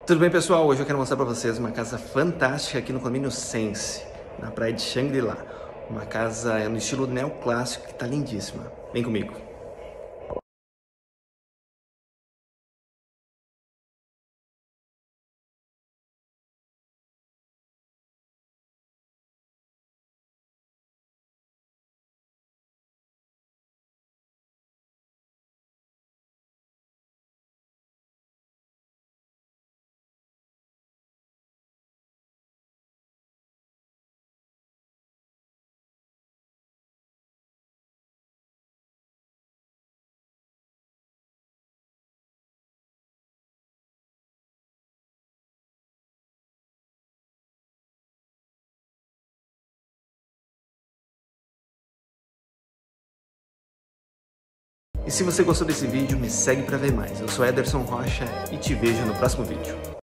Tudo bem, pessoal? Hoje eu quero mostrar para vocês uma casa fantástica aqui no condomínio Sense, na praia de Xangri-Lá. Uma casa no estilo neoclássico que está lindíssima. Vem comigo. E se você gostou desse vídeo, me segue para ver mais. Eu sou Ederson Rocha e te vejo no próximo vídeo.